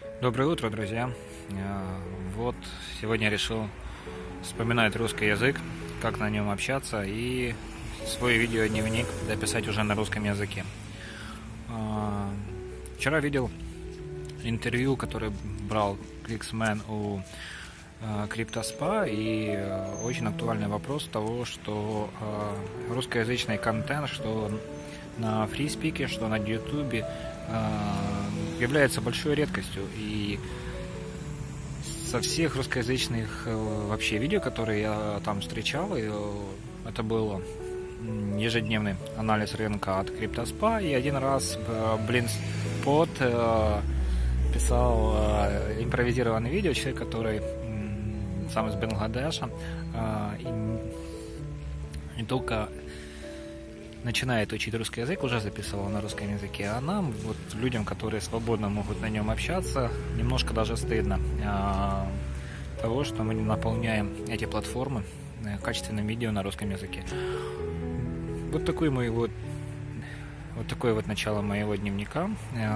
Доброе утро, друзья! Вот сегодня решил вспоминать русский язык, как на нем общаться и свой видеодневник записать уже на русском языке. Вчера видел интервью, которое брал Кликсмен у CryptoSpa, и очень актуальный вопрос того, что русскоязычный контент, что на FreeSpeak, что на YouTube, является большой редкостью. И со всех русскоязычных вообще видео, которые я там встречал, это был ежедневный анализ рынка от CryptoSpa, и один раз Blindspot писал импровизированное видео, человек, который сам из Бангладеша, и только начинает учить русский язык, уже записывал на русском языке, а нам, вот людям, которые свободно могут на нем общаться, немножко даже стыдно того, что мы не наполняем эти платформы качественным видео на русском языке. Вот такое начало моего дневника.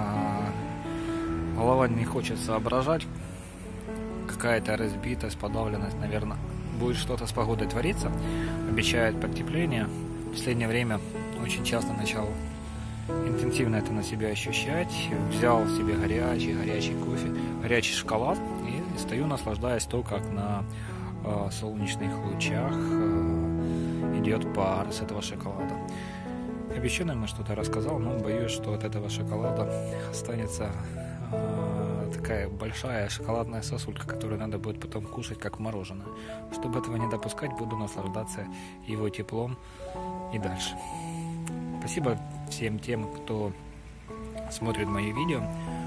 Голова не хочет соображать, какая-то разбитость, подавленность, наверное, будет что-то с погодой твориться, обещает потепление. В последнее время очень часто начал интенсивно это на себя ощущать. Взял себе горячий кофе, горячий шоколад и стою, наслаждаясь то, как на солнечных лучах идет пар с этого шоколада. Обещаю, ему что-то рассказал, но боюсь, что от этого шоколада останется такая большая шоколадная сосулька, которую надо будет потом кушать как мороженое. Чтобы этого не допускать, буду наслаждаться его теплом и дальше. Спасибо всем тем, кто смотрит мои видео.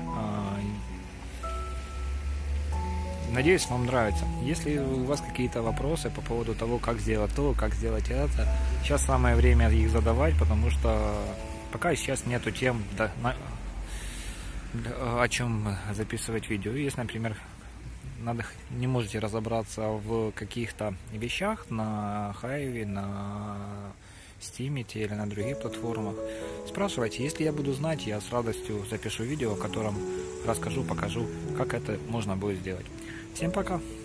Надеюсь, вам нравится. Если у вас какие-то вопросы по поводу того, как сделать то, как сделать это, сейчас самое время их задавать, потому что пока сейчас нету тем, о чем записывать видео. Если, например, не можете разобраться в каких-то вещах на Хайве, на Стимите или на других платформах, спрашивайте. Если я буду знать, я с радостью запишу видео, в котором расскажу, покажу, как это можно будет сделать. Всем пока!